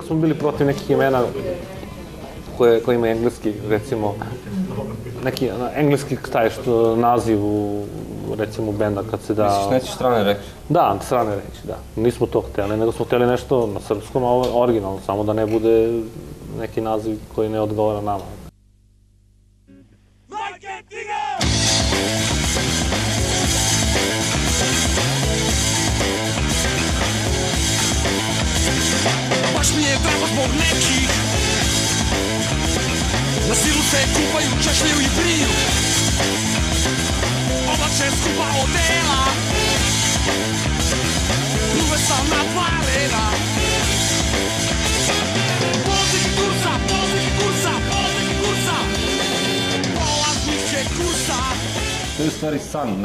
smo bili protiv nekih imena koje ima engleski, recimo, neki engleski, taj što naziv u, recimo, benda kad se da... Misliš neće strane reći? Da, strane reći, da. Nismo to hteli, nego smo hteli nešto na srpskom, a originalno, samo da ne bude neki naziv koji ne odgovara nama. Baš mi je drago zbog nekih, na silu se kupaju, češljaju i briju, oblače skupa odela, duve sam napalena. Polaznik kursa, polaznik će kursa. To je u stvari san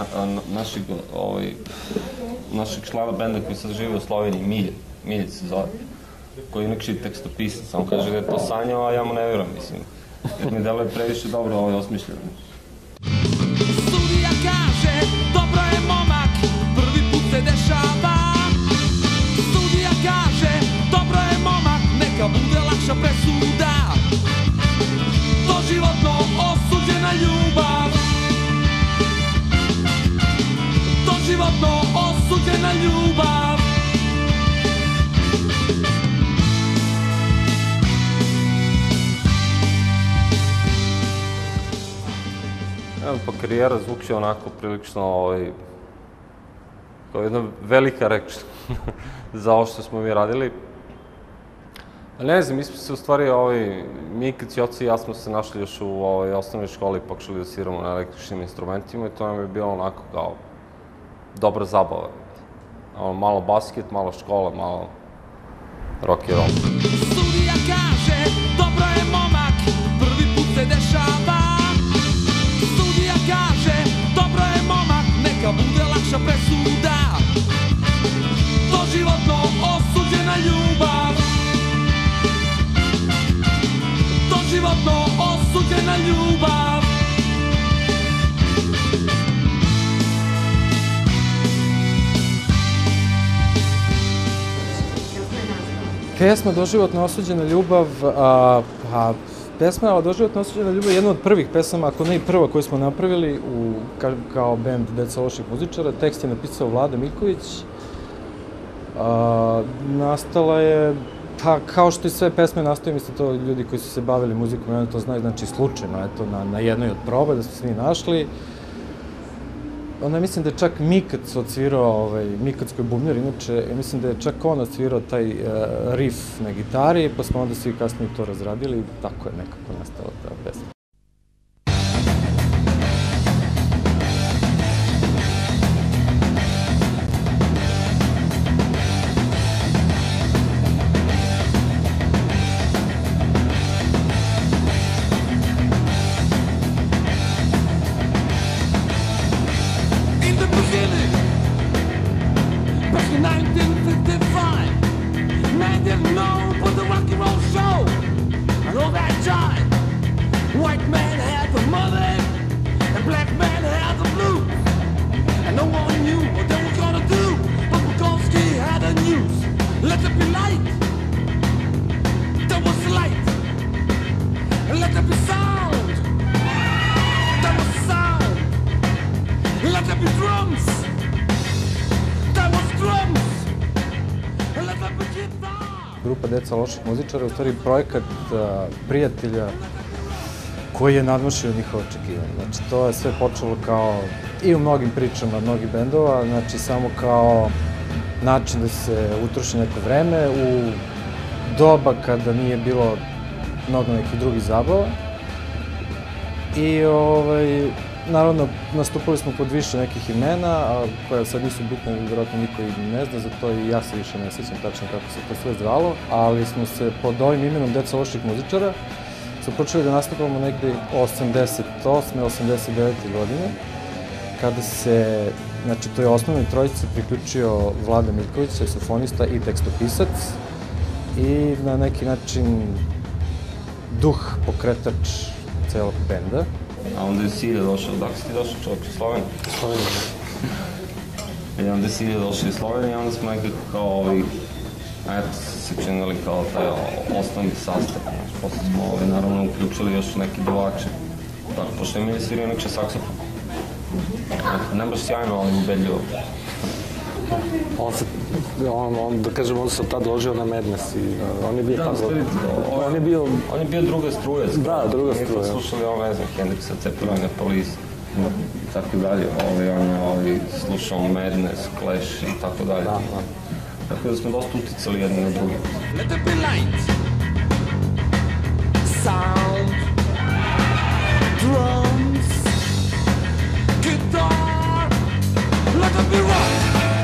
našeg člana benda koji sad živi u Sloveniji, Milje se zove, koji je inakši tekstopisac, samo kaže da je to sanjao, a ja mu ne vjerujem, mislim, jer mi deluje previše dobro osmišljeno. Sudija kaže, dobro je momak, prvi put se dešava. Sudija kaže, dobro je momak, neka bude lakša presuda. Doživotno osuđena ljubav. Doživotno osuđena ljubav. Pa karijera zvuči onako prilično kao jedna velika reč za ovo što smo mi radili. Ali ne znam, mi smo se u stvari, mi kad Ćoci i ja smo se našli još u osnovnoj školi, pokušali da sviramo na električnim instrumentima i to nam je bilo onako kao dobra zabava. Malo basket, malo škola, malo rock and roll. Sudija kaže, dobro je momak, prvi put se dešava. Sudija kaže, dobro je momak, neka bude lakša presuda. Doživotno osuđena ljubav. Doživotno osuđena ljubav. Pesma Doživotno osuđena ljubav, pesma Doživotno osuđena ljubav je jedna od prvih pesama, ako ne i prva koju smo napravili kao bend Deca loših muzičara. Tekst je napisao Vlada Miljković. Nastala je, kao što i sve pesme nastaju, mislim to ljudi koji su se bavili muzikom, ja to znaju, znači slučajno, eto, na jednoj od proba da smo svi našli. Onda mislim da je čak Mikac odsvirao, Mikac koji je bubnjar, inače, mislim da je čak on odsvirao taj riff na gitari, pa smo onda svi kasnije to razradili i tako je nekako nastala ta pesma. Grupa Deca loših muzičara je u stvari projekat prijatelja koji je nadmašio njihova očekivanja. Znači, to je sve počelo kao i u mnogim pričama mnogih bendova, znači samo kao način da se utroši neko vreme u doba kada nije bilo mnogo nekih drugih zabava. I, naravno, nastupali smo pod više nekih imena, koja sad nisu bitne, vjerojatno niko i ne zna, zato i ja se više ne sjećam tačno kako se to sve zvalo, ali smo se pod ovim imenom Deca loših muzičara su počeli da nastupamo negde 88. 89. godine, kada se, znači, toj osnovnoj trojici priključio Vlada Miljković, saksofonista i tekstopisac, i na neki način duh pokretač celog benda. A onda je Silja došao, dakle si ti došao čovjek iz Slovenije? Slovenije, I onda je Silja došao iz Slovenije i onda smo nekako kao eto, sačinili kao taj osnovni sastav. Posle smo naravno uključili još neki dovače. Tako, pošto je mi svirio inakše saksofon. Ne baš sjajno, ali ubedljivo. Da kažem, on se tad ložio na Madness i on je bio Da, tako... On je bio druga struja. Da, druga struja. Mi smo slušali ne znam, Hendrixa, Zeppelina, Police i tako dalje. On je slušao Madness, Clash i tako dalje. Tako da smo dosta uticali jedni na drugi. Let there be light, sound, drums, guitar. Let there be rock.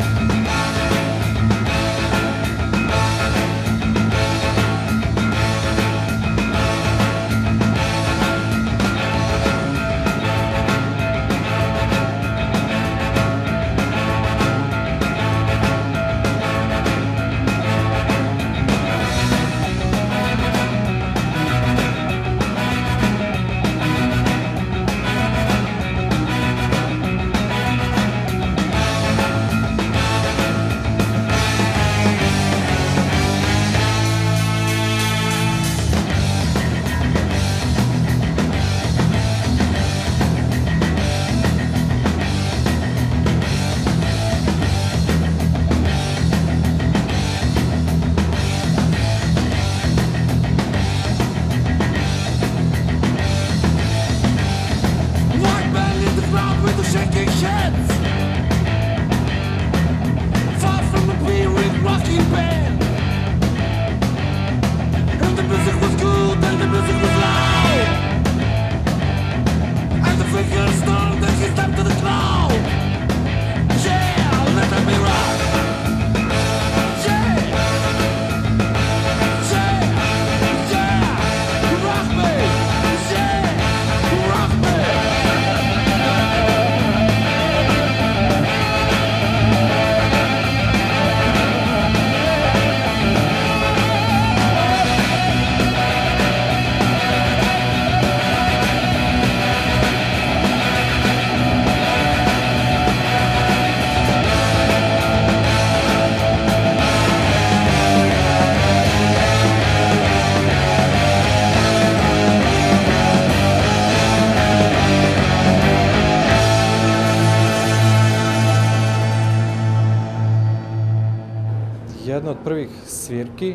Jedna od prvih svirki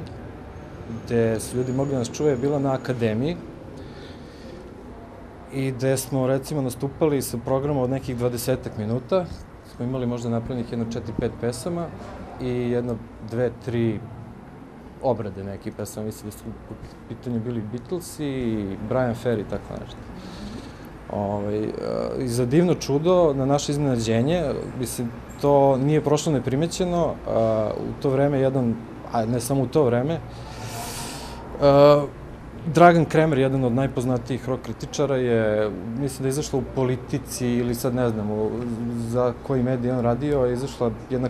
gde su ljudi mogli da nas čuje je bila na Akademiji i gde smo recimo nastupali sa programom od nekih 20-ak minuta. Smo imali možda napravljenih jedno 4-5 pesama i jedno 2-3 obrade nekih pesama. Mislim da su u pitanju bili Beatles i Brian Ferry i tako nešto. I za divno čudo, na naše iznenađenje, mislim, to nije prošlo neprimećeno. U to vreme a ne samo u to vreme, Dragan Kremer, jedan od najpoznatijih rock kritičara, je, mislim da je izašla u Politici ili sad ne znam za koji medij on radio, je izašla jedan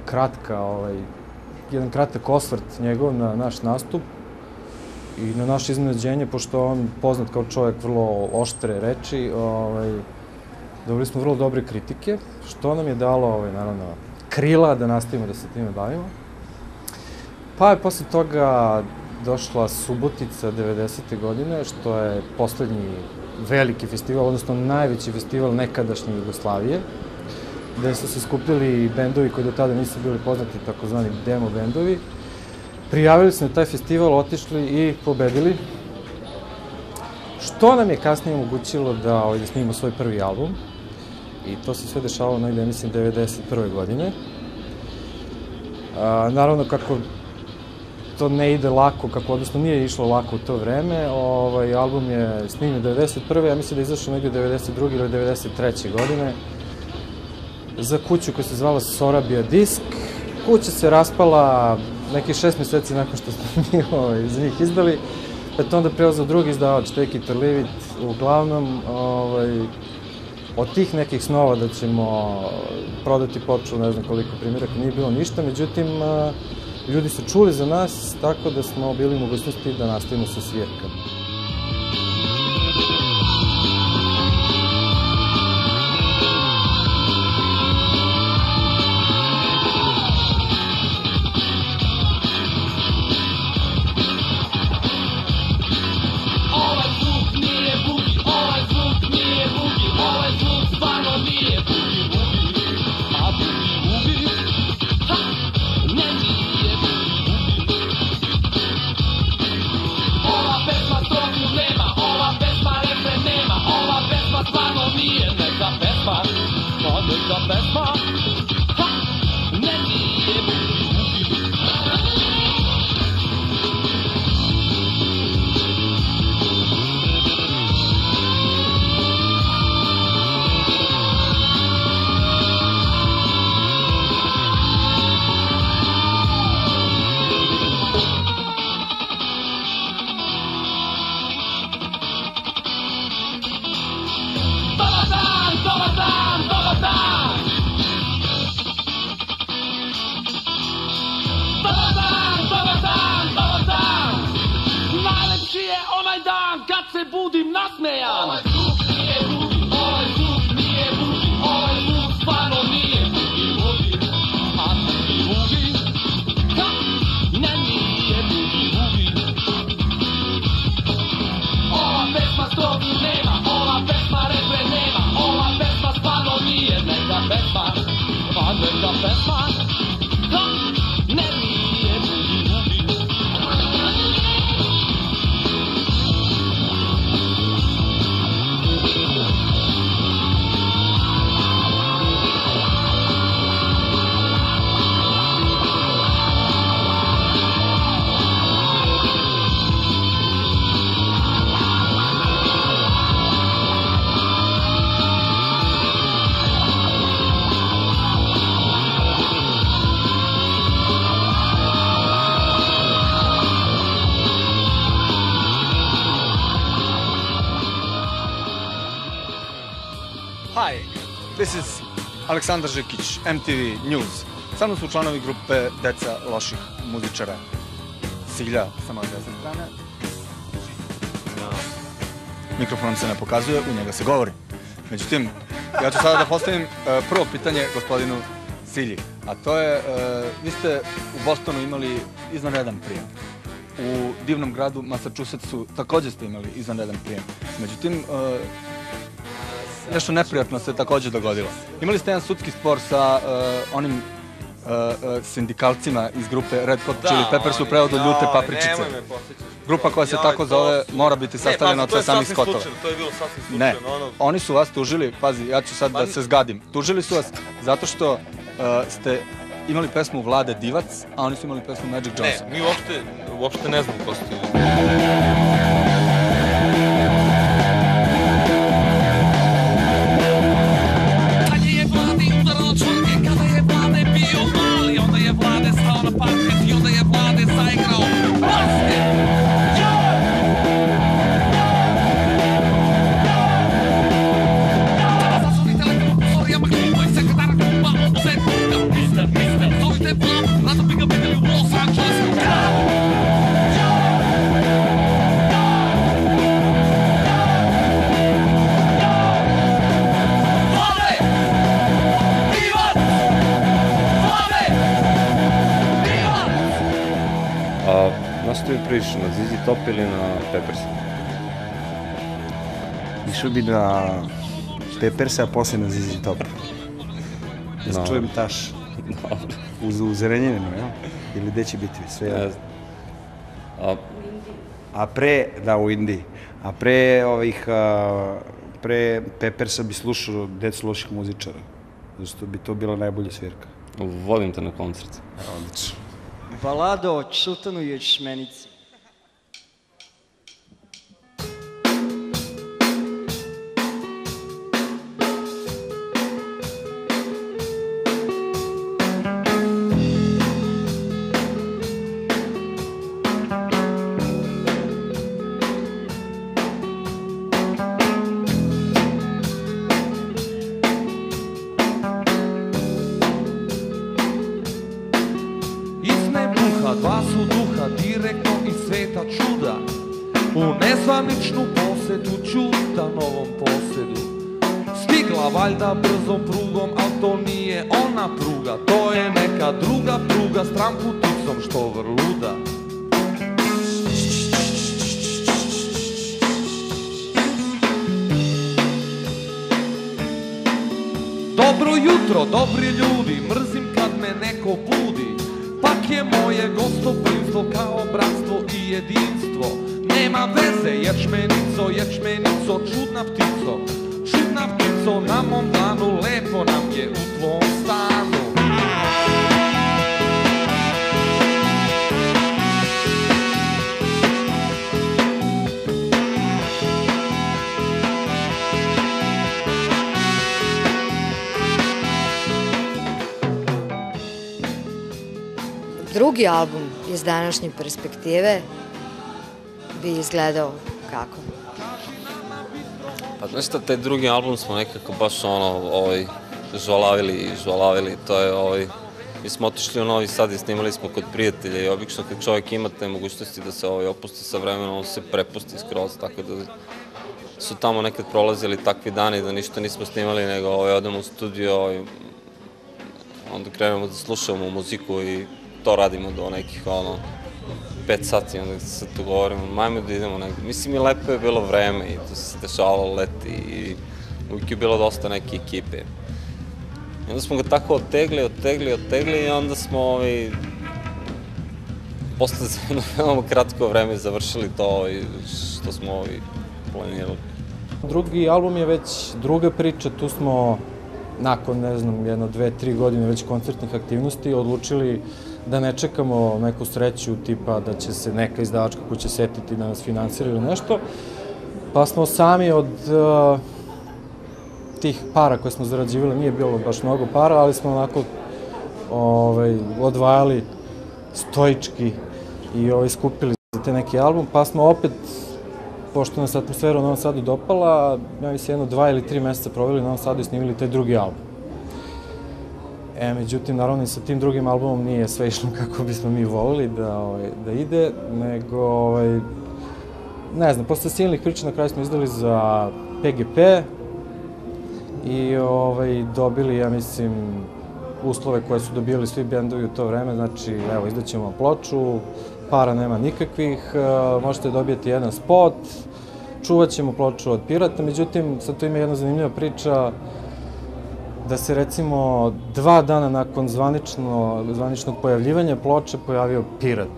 kratak osvrt njegov na naš nastup i na naše iznenađenje, pošto on poznat kao čovjek vrlo oštre reči, dobili smo vrlo dobre kritike, što nam je dalo, naravno, krila da nastavimo da se time bavimo. Pa je posle toga došla Subotica 90. godine, što je poslednji veliki festival, odnosno najveći festival nekadašnje Jugoslavije, gde su se skupljali bendovi koji do tada nisu bili poznati, takozvani demo bendovi. Prijavili se na taj festival, otišli i pobedili, što nam je kasnije omogućilo da snimimo svoj prvi album. I to se sve dešavalo negde, mislim, 91. godine. Naravno, kako to ne ide lako, odnosno nije išlo lako u to vreme, album je snimljen 91. Ja mislim da je izašao negde 92. ili 93. godine za kuću koja se zvala Sorabia Disk. Kuća se raspala nekih 6 meseci nakon što smo mi za njih izdali, pa je to onda preuzeo drugi izdavač, Take It or Leave It. Uglavnom, od tih nekih snova da ćemo prodati ploču, ne znam koliko primjeraka, nije bilo ništa, međutim, ljudi su čuli za nas, tako da smo bili u mogućnosti da nastavimo sa svirkama. se budim nasmejan. Ovaj zvuk nije budi, ovaj zvuk nije budi, ovaj zvuk stvarno nije budi budi. A budi budi, ha, ne nije budi budi. Ova pesma strogu nema, ova pesma refre nema, ova pesma stvarno nije neka pesma. Pa neka pesma, ha, ne nije budi budi. Hi, this is Aleksandar Žekić, MTV News. Sa mnom su članovi grupe Deca loših muzičara. Silja sa moje desne strane. Mikrofon se ne pokazuje, u njega se govori. Međutim, ja ću sada da postavim prvo pitanje gospodinu Silji. A to je, vi ste u Bostonu imali izvanredan prijem. U divnom gradu Massachusettsu takođe ste imali izvanredan prijem. Međutim, nešto neprijatno se takođe dogodilo. Imali ste jedan sudski spor sa onim sindikalcima iz grupe Red Hot Chili Peppers u prevodu Ljute papričice. Nemoj me podsjećati. Grupa koja se tako zove mora biti sastavljena od sve samih skotova. To je bilo sasvim slučajno. Ne, oni su vas tužili, pazi, ja ću sad da se zgadim. Tužili su vas zato što ste imali pesmu Vlade Divac, a oni su imali pesmu Magic Johnson. Ne, mi uopšte ne znamo ko su ti ljudi. Na što bi prišao, na ZZ Top ili na Peppers? Išao bi na Peppers, a posle na ZZ Top. Da se čujem taš. U Zrenjaninu, jel? Ili gde će biti, sve jedno. A pre, da, u Indiji. A pre ovih, pre Peppersa bi slušao Decu loših muzičara. Zato bi to bila najbolja svirka. Volim te na koncert. Odlično. Balada o Čutanu i Ječmenici. Dva su duha direktno iz sveta čuda, u nezvaničnu posetu Ćuta novom posedu. Stigla valjda brzom prugom, al to nije ona pruga, to je neka druga pruga s tramputicom što vrluda. Dobro jutro, dobri ljudi, mrzim kad me neko budi. Pak je moje gostoprimstvo kao bratstvo i jedinstvo. Nema veze, ječmenico, ječmenico, čudna ptico. Čudna ptico, na mom dlanu, lepo nam je u tvom stanu. Drugi album iz današnje perspektive bi izgledao kako? Pa znaš šta, taj drugi album smo nekako baš žvalavili, to je Mi smo otišli u Novi Sad i snimali smo kod prijatelja i obično kad čovjek ima te mogućnosti da se opusti sa vremenom, on se prepusti skroz, tako da su tamo nekad prolazili takvi dani da ništa nismo snimali, nego odemo u studio i onda krenemo da slušamo muziku i to radimo do nekih 5 sati, onda se tu govorimo, majmo da idemo negdje. Mislim i lepo je bilo vreme i to se dešavalo leti i uvijek je bilo dosta neke ekipe. I onda smo ga tako otegli i onda smo posle za jedno veoma kratko vreme završili to što smo planirali. Drugi album je već druga priča, tu smo nakon, ne znam, 1, 2, 3 godine već koncertnih aktivnosti odlučili da ne čekamo neku sreću tipa da će se neka izdavačka kuća setiti da nas finansira ili nešto, pa smo sami od tih para koje smo zarađivali, nije bilo baš mnogo para, ali smo onako odvajali stoički i skupili za te neki album, pa smo opet, pošto nas atmosfera u Novom Sadu dopala, ja mislim 1, 2 ili 3 meseca proveli u Novom Sadu i snimili taj drugi album. Međutim, naravno i sa tim drugim albumom nije sve išlo kako bismo mi volili da ide, nego, ne znam, posle silnih priča na kraju smo izdali za PGP i dobili, ja mislim, uslove koje su dobili svi bendovi u to vreme, znači, evo, izdaćemo ploču, para nema nikakvih, možete dobijeti jedan spot, čuvat ćemo ploču od pirata, međutim, sad tu ima jedna zanimljiva priča, da se recimo 2 dana nakon zvaničnog pojavljivanja ploče pojavio pirat.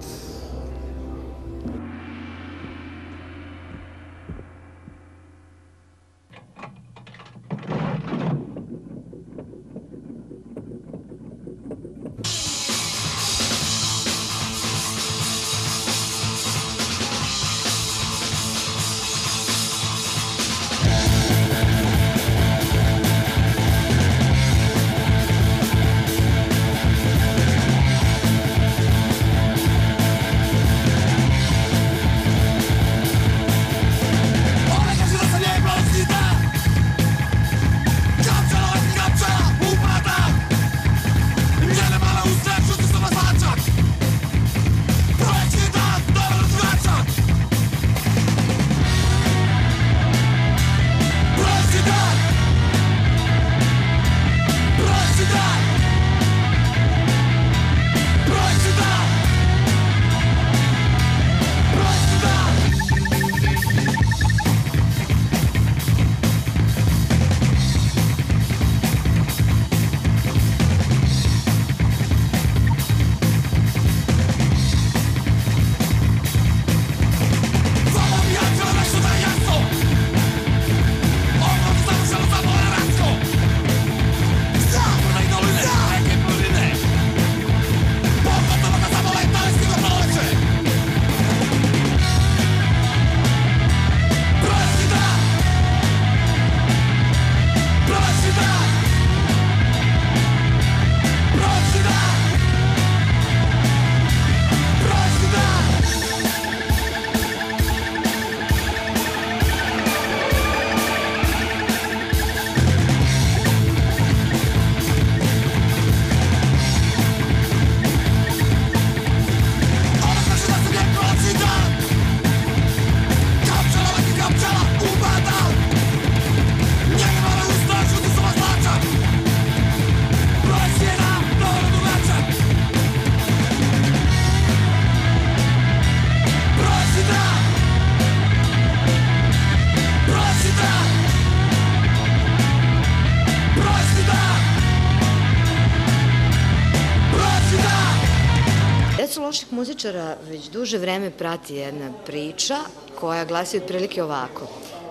loših muzičara već duže vreme prati jedna priča koja glasi otprilike ovako.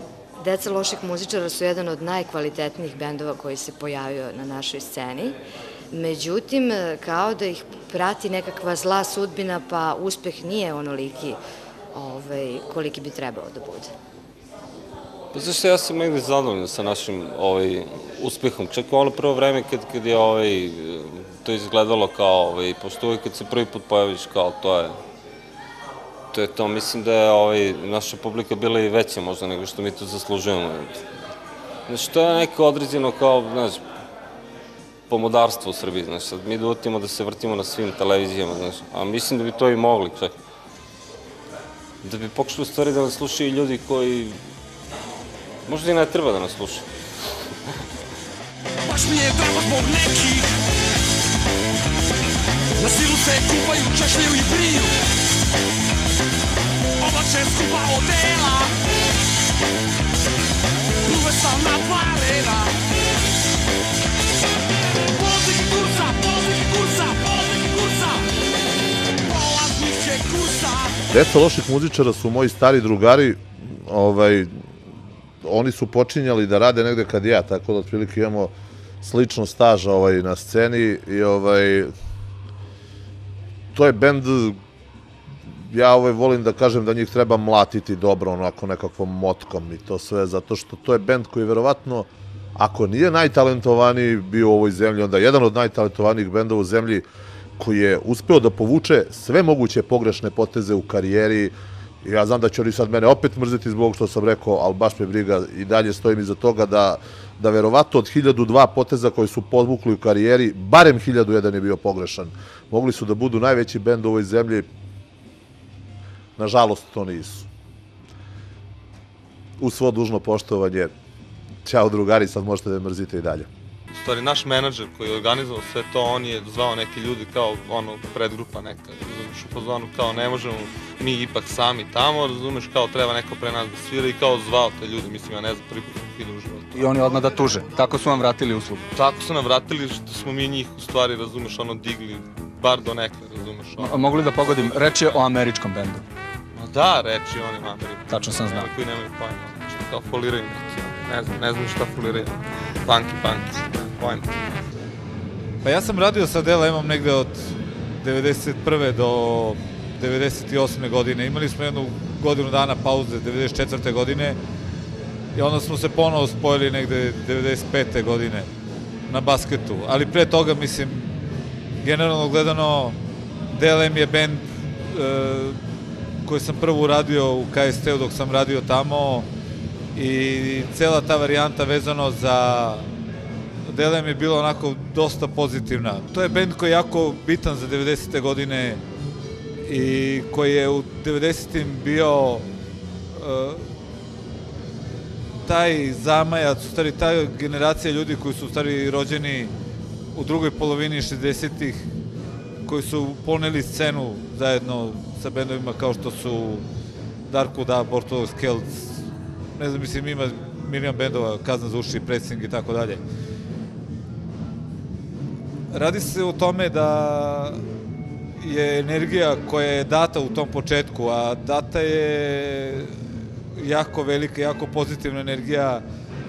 Deca loših muzičara su jedan od najkvalitetnijih bendova koji se pojavio na našoj sceni. Međutim, kao da ih prati nekakva zla sudbina, pa uspeh nije onoliki koliki bi trebalo da bude. Pa zašto ja sam negdje zadovoljan sa našim uspehom. Čak u ono prvo vreme kad je to izgledalo kao, pošto uvijek kad se prvi put pojaviš kao to je to. Mislim da je naša publika bila i veća možda nego što mi to zaslužujemo. Znači to je neko određeno kao, znaš, pomodarstvo u Srbiji, znaš, sad mi dutimo da se vrtimo na svim televizijama, znaš, a mislim da bi to i mogli, čak. Da bi pokušali u stvari da nas slušaju ljudi koji možda i ne treba da nas slušaju. Baš mi je drago zbog nekih, na silu se kupaju, češljaju i briju, oblače skupa odela, uvestalna varena. Polaznik kursa, polaznik će kursa. Deca loših muzičara su moji stari drugari, oni su počinjali da rade negde kad ja, tako da otprilike imamo slično staža na sceni i to je bend, ja volim da kažem da njih treba mlatiti dobro, onako nekakvom motkom i to sve, zato što to je bend koji verovatno, ako nije najtalentovaniji bio u ovoj zemlji, onda jedan od najtalentovanijih bendova u zemlji koji je uspeo da povuče sve moguće pogrešne poteze u karijeri. Ja znam da će oni sad mene opet mrziti zbog što sam rekao, ali baš me briga, i dalje stojim iza toga da verovatno od 1002 poteza koje su podvukli u karijeri, barem 1001 je bio pogrešan. Mogli su da budu najveći bend u ovoj zemlji, nažalost to nisu. Uz svo dužno poštovanje, ćao drugari, sad možete da mrzite i dalje. U stvari, naš menadžer koji je organizovao sve to, on je zvao neke ljudi kao predgrupa neka, razumeš, u pozvanu kao ne možemo mi ipak sami tamo, razumeš, kao treba neko pre nas da svira i kao zvao te ljude, mislim, ja ne znam, prvi put sam vidio u životu. I oni odmah da tuže, tako su vam vratili uslugu? Tako su nam vratili što smo mi njih, u stvari, razumeš, digli, bar do nekle, razumeš. Mogu li da pogodim, reč je o američkom bendu? Da, reč je oni o američkom. Tačno sam znao. Koji nemaju pojma, što kao foliraju neki, ne znam šta foliraju. Punky, pojma. Pa ja sam radio sa DLM-om negde od 1991. do 1998. godine. Imali smo jednu godinu dana pauze, 1994. godine, i onda smo se ponovo spojili negde 1995. godine na basketu. Ali pre toga, mislim, generalno gledano, DLM je bend koji sam prvo uradio u KST-u dok sam radio tamo, i cela ta varijanta vezano za DLM je bila onako dosta pozitivna. To je bend koji je jako bitan za 90. godine i koji je u 90. bio taj zamajac, u stvari ta generacija ljudi koji su u stvari rođeni u drugoj polovini 60-ih, koji su poneli scenu zajedno sa bendovima kao što su Dark Da, Bortolo Skelc, ne znam, mislim, ima milion bendova, Kazna za uši, Pressing i tako dalje. Radi se o tome da je energija koja je data u tom početku, a data je jako velika, jako pozitivna energija,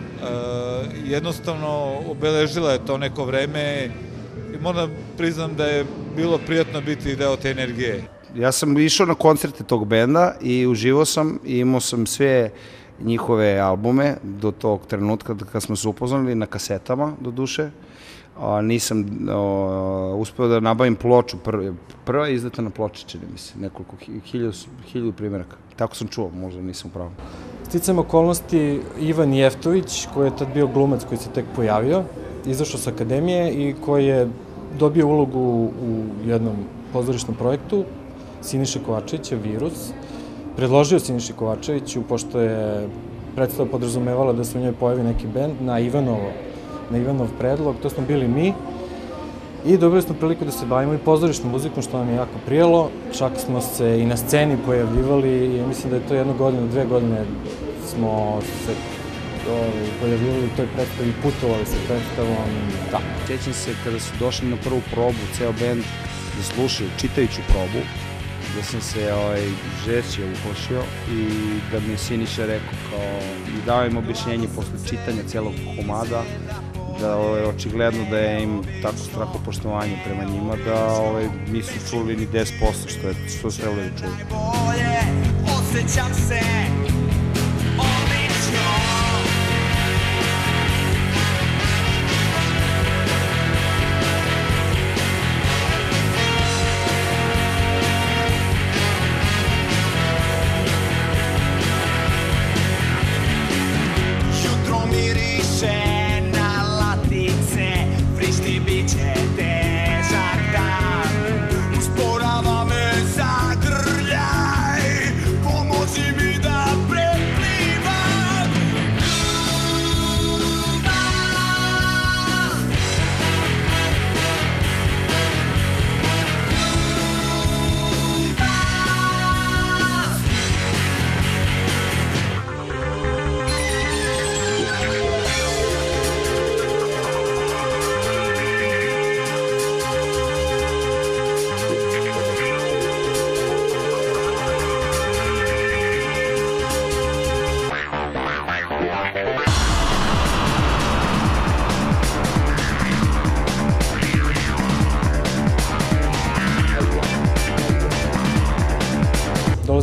jednostavno obeležila je to neko vreme i moram priznam da je bilo prijatno biti deo te energije. Ja sam išao na koncerte tog benda i uživao sam i imao sam sve njihove albume do tog trenutka kad smo se upoznali na kasetama, do duše. Nisam uspeo da nabavim ploču, prva je izdata na ploči, čini mi se, nekoliko hiljadu primjeraka. Tako sam čuo, možda nisam pravo. Sticajem okolnosti, Ivan Jeftović, koji je tad bio glumac koji se tek pojavio, izašao sa akademije i koji je dobio ulogu u jednom pozorišnom projektu Siniše Kovačevića, Virus. Predložio Siniši Kovačeviću, pošto je predstava podrazumevala da se u njoj pojavi neki bend, na Ivanov predlog, to smo bili mi, i dobili smo priliku da se bavimo i pozorišnom muzikom, što nam je jako prijelo. Čak smo se i na sceni pojavljivali i mislim da je to 1 godinu, 2 godine smo se pojavljivali u toj predstavi, putovali sa predstavom. Da, sjećam se kada su došli na prvu probu, ceo bend, da slušaju, čitajuću probu, da sam se žešće uplašio i da mi je Siniša rekao kao, i dao im objašnjenje posle čitanja celog komada, da očigledno da je im tako strahopoštovanje prema njima, da nisu čuli ni 10% što su trebali da čuli. Osjećam se odlično. Jutro miriše na latice, frišti bi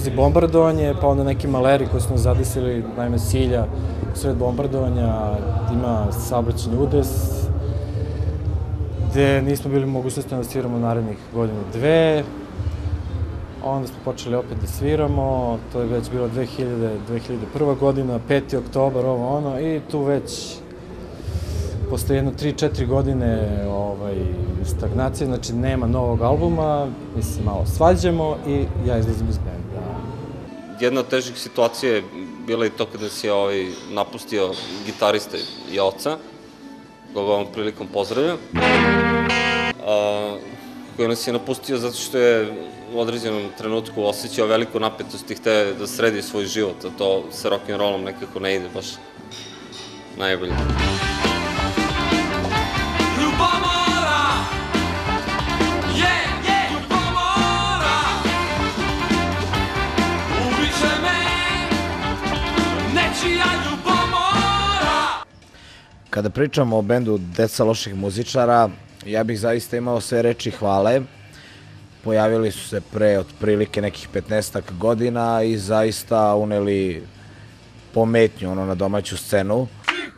dolazi bombardovanje, pa onda neki maleri koji su nas zadesili, naime Silja, u sred bombardovanja ima saobraćajni udes, gde nismo bili mogućnosti da sviramo narednih godinu, dve. Onda smo počeli opet da sviramo, to je već bilo 2001. godina, 5. oktobar, ovo ono, i tu već posle jedno 3-4 godine stagnacije, znači nema novog albuma, mi se malo svađamo i ja izlazim iz benda. Jedna od težih situacija je bila i to kada si napustio gitarista Joca, koga ovom prilikom pozdravljam, koji nas je napustio zato što je u određenom trenutku osjećao veliku napetost i hteo da sredi svoj život, a to sa rock'n'rollom nekako ne ide baš najbolje. Ljubomora, ljubomora, ubiće me nečija ljubomora. Kada pričamo o bendu Deca loših muzičara, ja bih zaista imao sve reči hvale. Pojavili su se pre otprilike nekih 15 godina i zaista uneli pometnju na domaću scenu.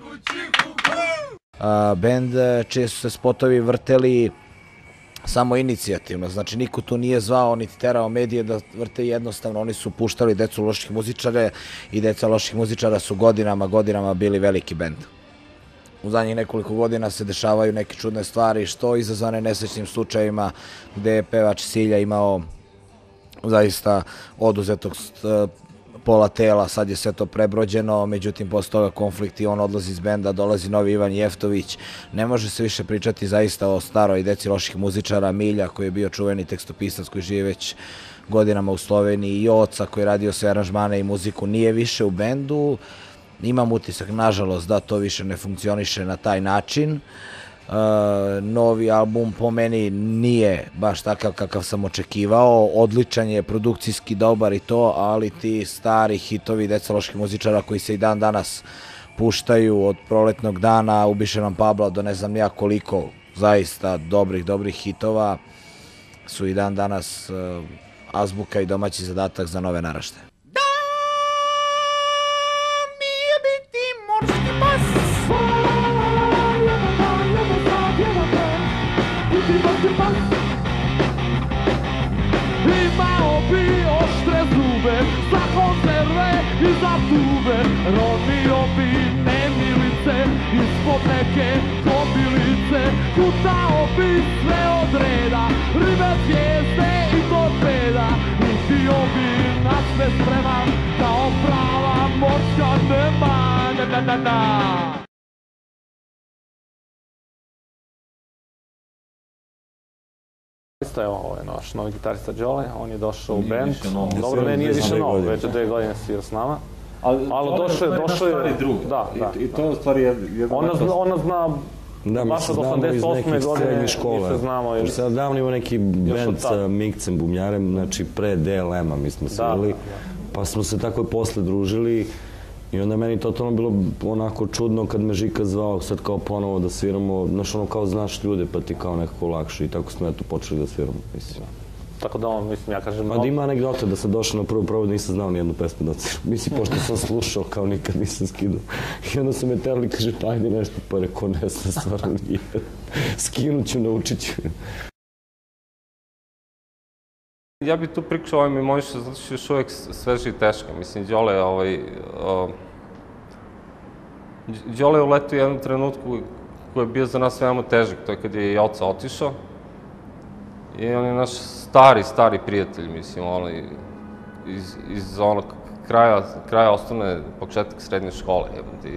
Bend čije su se spotovi vrteli samo inicijativno, znači niko tu nije zvao niti terao medije da vrte, jednostavno oni su puštali Decu loših muzičara i Deca loših muzičara su godinama bili veliki bend. U zadnjih nekoliko godina se dešavaju neke čudne stvari, što izazvane nesrećnim slučajevima gde je pevač Silja imao zaista oduzetog pola tela, sad je sve to prebrođeno, međutim posle toga konflikt i on odlazi iz benda, dolazi novi Ivan Jeftović, ne može se više pričati zaista o staroj Deci loših muzičara, Milja koji je bio čuveni tekstopisac koji živi već godinama u Sloveniji, i Oca koji je radio sve aranžmane i muziku, nije više u bendu. Imam utisak, nažalost, da to više ne funkcioniše na taj način. Novi album po meni nije baš takav kakav sam očekivao, odličan je, produkcijski dobar i to, ali ti stari hitovi Deca loših muzičara koji se i dan danas puštaju od Proletnog dana, Ubiše nam Pabla do ne znam ja koliko zaista dobrih hitova, su i dan danas azbuka i domaći zadatak za nove naraštaje. Imao bi oštre zube za konzerve i za tube, ronio bi nemilice ispod neke kobilice, kutao bi sve od reda, ribe, zvijezde i torpeda, i bio bi na sve spreman kao prava morska nema. Isto je naš novi gitarista Đole, on je došao u band. Dobro, ne, nije više nov, već 2 godine svira s nama. Ali došao je drug. Da. I to je u stvari jedna... Ona zna baš od 88. godine mi se znamo. Jer sad davno ima neki band sa Mikcem Bubnjarem, znači pre DLM-a mi smo svirali, pa smo se tako i posle družili. I onda je meni totalno bilo onako čudno kad me Žika zvao sad kao ponovo da sviramo, znaš ono kao znaš ljude pa ti kao nekako lakše i tako smo eto počeli da sviramo, mislim. Tako da mislim, ja kažem... Pa da ima anegdota da sam došao na prvu probu da nisam znao nijednu pesmu da odsviram. Mislim, pošto sam slušao kao nikad nisam skidao. I onda su me terali, kaže pa ajde nešto, pa rekao ne znam, stvarno nije. Skinut ću, naučit ću. Ja bih tu pričao ovaj Mimoniša zato što je još uvek sveži i teška. Mislim, Đole je uletio u jednom trenutku koji je bio za nas veoma težak, to je kad je Joca otišao. I on je naš stari prijatelj, mislim, iz onog kraja osnovne, početak srednje škole.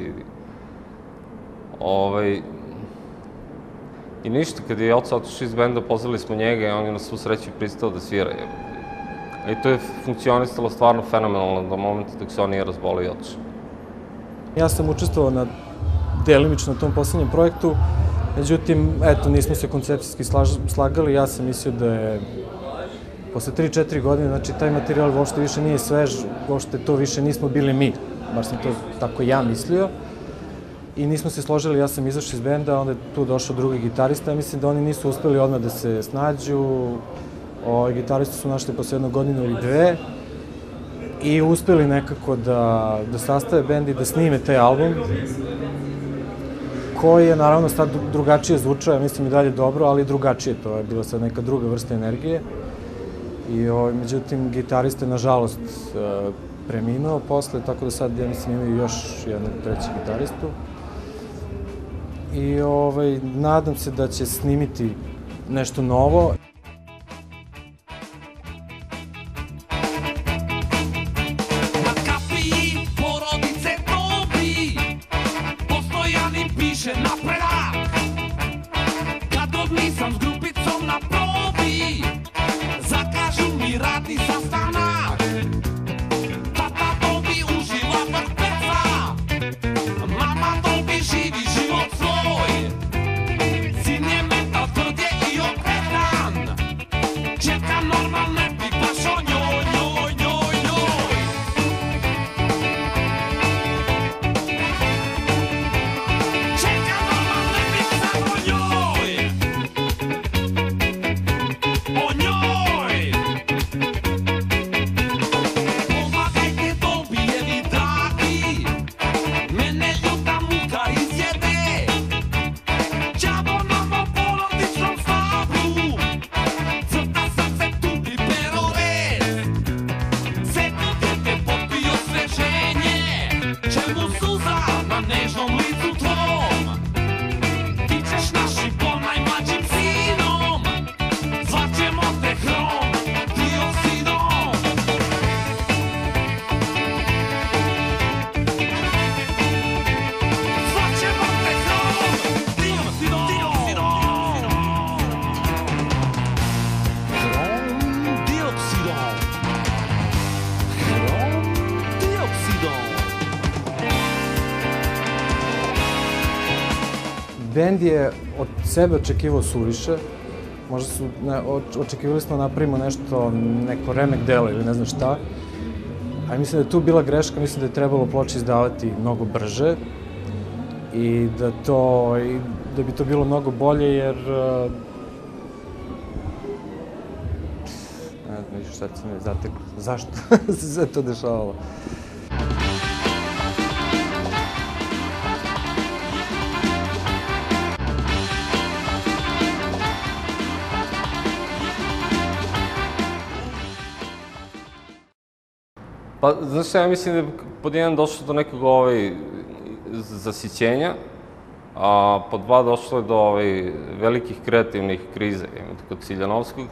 I ništa, kad je Joca otišao iz benda, pozvali smo njega i on je na svu sreću pristao da svira. I to je funkcionisalo stvarno fenomenalno do momenta dok se on nije razbolio i otišao. Ja sam učestvovao delimično na tom poslednjem projektu, međutim, eto, nismo se koncepcijski slagali, ja sam mislio da je posle 3-4 godine, znači taj materijal uopšte više nije svež, uopšte to više nismo bili mi, bar sam to tako ja mislio. I nismo se složili, ja sam izašao iz benda, onda je tu došao drugi gitarista, mislim da oni nisu uspeli odmah da se snađu, gitaristu su našli posle 1 godinu ili 2 i uspeli nekako da sastave bend i da snime taj album, koji je naravno sad drugačije zvučao, ja mislim i dalje dobro, ali drugačije, to je bila sad neka druga vrsta energije. I međutim, gitarista je nažalost preminuo posle, tako da sad ja mislim imaju još jednog trećeg gitaristu. I nadam se da će snimiti nešto novo. Bend je od sebe očekivao suviše, možda su, očekivali smo napravimo nešto, neko remek delo ili ne znam šta, ali mislim da je tu bila greška, mislim da je trebalo ploče izdavati mnogo brže i da bi to bilo mnogo bolje, jer ne znam više šta se mi zateklo, zašto se sve to dešavalo. Pa, znaš, ja mislim da je pod jedan došlo do nekog zasićenja, a pod dva došlo je do velikih kreativnih krize, kod Ciljanovskog.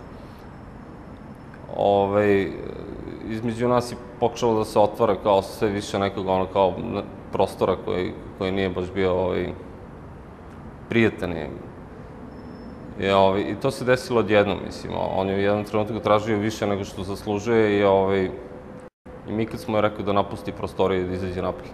Između nas je pokušalo da se otvara kao sve više nekog kao prostora koji nije baš bio prijatan. I to se desilo odjednom, mislim. On je u jednom trenutku tražio više nego što zaslužuje i mi kad smo je rekli da napusti prostoriju i da izađe napolje.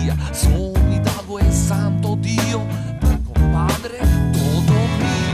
via, solidago e santo Dio, per compadre todo mio.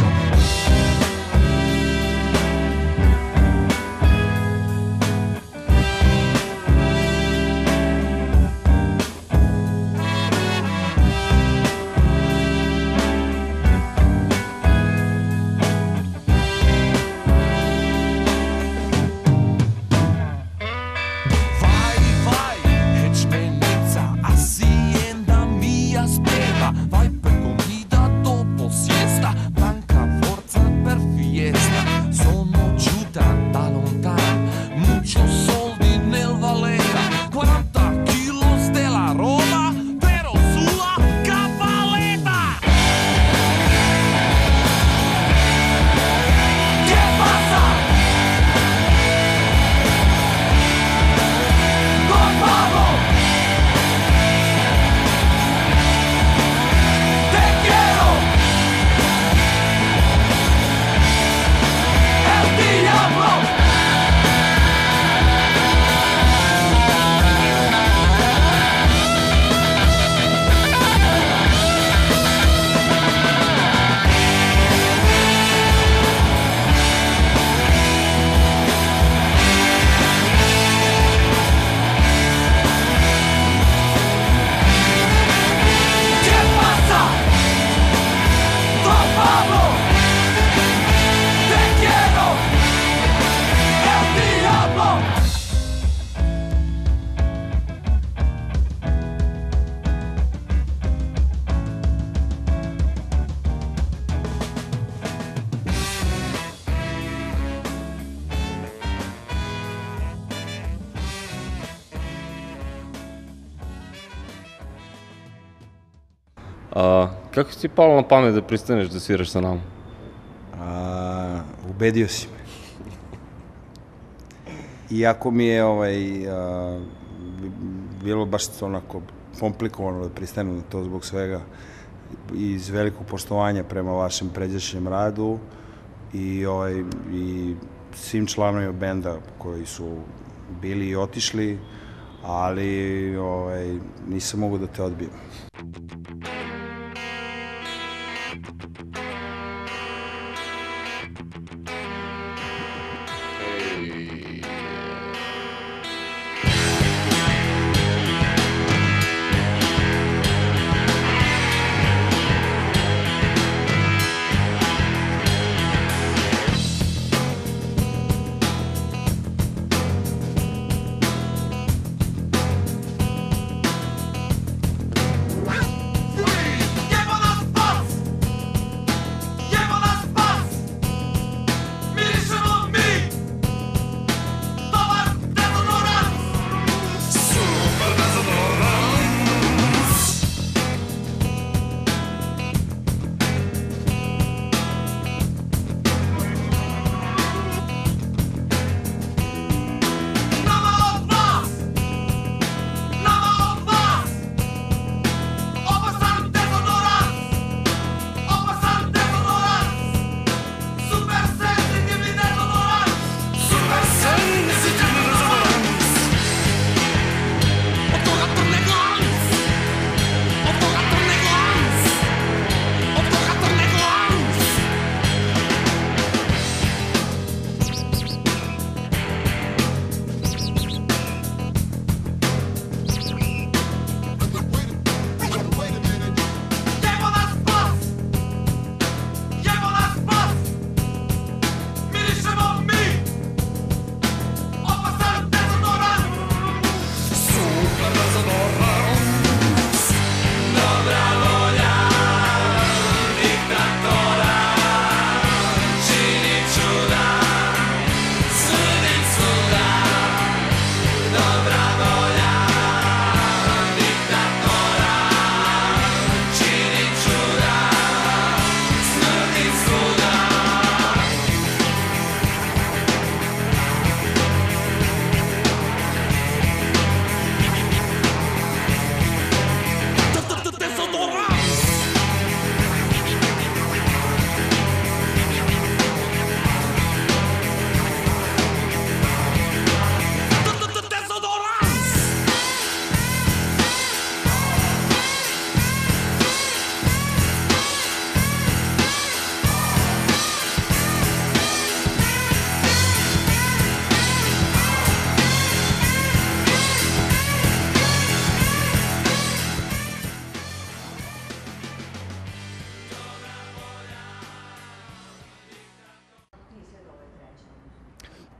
Kako si ti palo na pamet da pristaneš da sviraš sa nama? Ubedio si me. Iako mi je bilo baš onako komplikovano da pristanem na to zbog svega, iz velikog poštovanja prema vašem pređašnjem radu i svim članovima benda koji su bili i otišli, ali nisam mogu da te odbijem.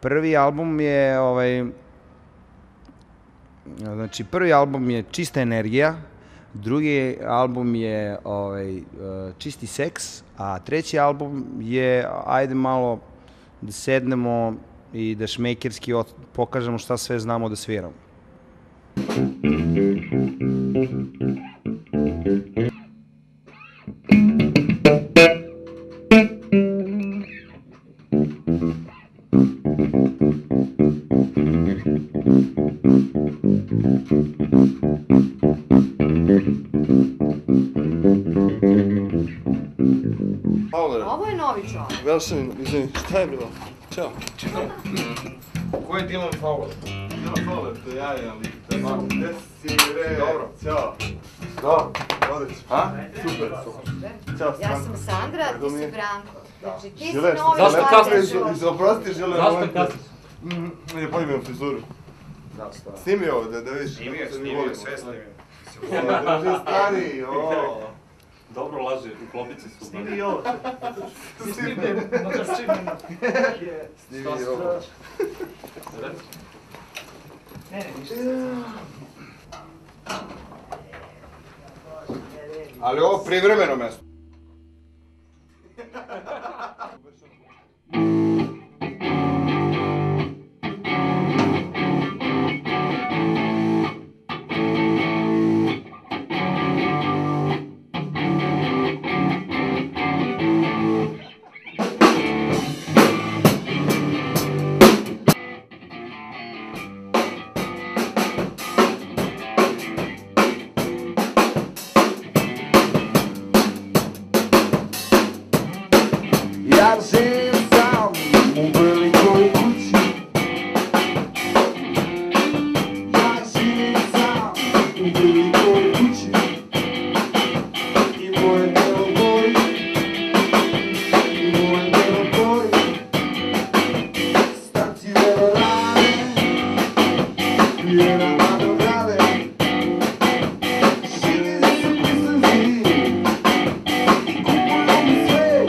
Prvi album je, znači, prvi album je Čista energija, drugi album je Čisti seks, a treći album je ajde malo da sednemo i da šmejkerski pokažemo šta sve znamo da sviramo. Ovo je novi čovjek. Velšanin, izvini, šta je bilo? Ćao. Ko je Dylan Fowler? Dylan Fowler, to je ja, ali... Gde si, re? Dobro. Ćao. Dobro, odlično. A? Super, super. Ćao, Sandra. Ja sam Sandra, a ti si Branko. Znači, ti si novi čovjek. Oprosti, Žile. Zašto kasniš? Ne, bolje imam frizuru. Snimi ovo, da vidiš. Snimio, sve snimio. Drži stari, o. Dobro laže, u klopici su. Snimi ovo. Snimi ovo. Ali ovo privremeno mesto. Ja živim sam u velikoj kući. Ja živim sam u velikoj kući. I moje delo gori. I moje delo gori. Starci velo rade. Vjera mano grade. Živi su prisluzi. I kupuju mi sve.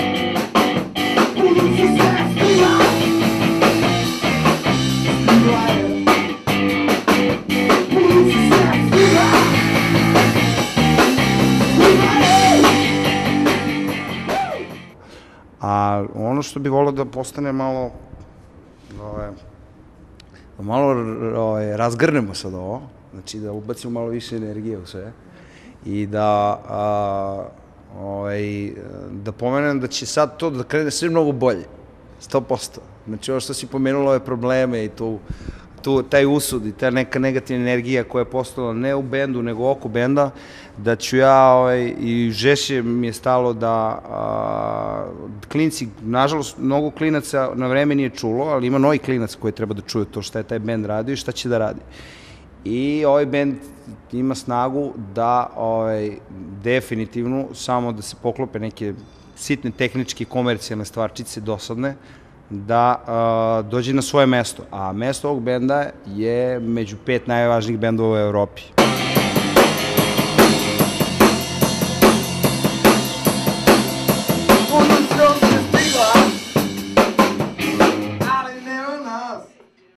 A ono što bi volio da postane malo, razgrnemo sad ovo, znači da ubacimo malo više energije u sve i da pomenem da će sad to da krene sve mnogo bolje, 100%. Znači ovo što si pomenula ove probleme i taj usud i ta neka negativna energija koja je postala ne u bendu nego oko benda, da ću ja i žešće mi je stalo da klinci, nažalost mnogo klinaca na vreme nije čulo, ali ima novi klinac koji treba da čuju to šta je taj bend radio i šta će da radi. I ovaj bend ima snagu da definitivno samo da se poklope neke sitne tehničke komercijalne stvarčice dosadne, da dođe na svoje mesto. A mesto ovog benda je među 5 najvažnijih bendova u Evropi.